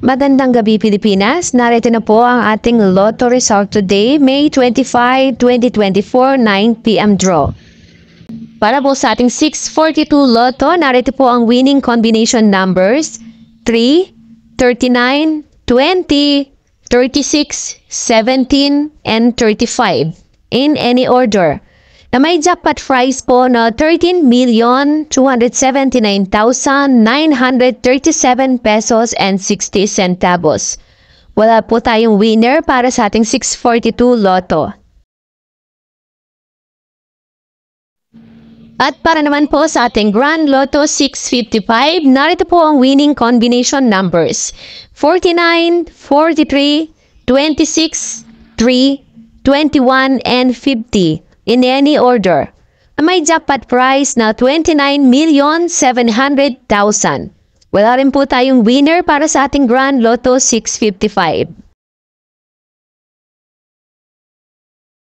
Magandang gabi Pilipinas, narito na po ang ating Lotto result today, May 25, 2024, 9 p.m. draw. Para po sa ating 642 Lotto, narito po ang winning combination numbers 3, 39, 20, 36, 17, and 35 in any order. Na may jackpot prize po na 13,279,937 pesos and 60 centavos. Wala po tayong winner para sa ating 642 Lotto. At para naman po sa ating Grand Lotto 655, narito po ang winning combination numbers 49, 43, 26, 3, 21, and 50. In any order, may jackpot prize na 29,700,000. Wala rin po tayong winner para sa ating Grand Lotto 655.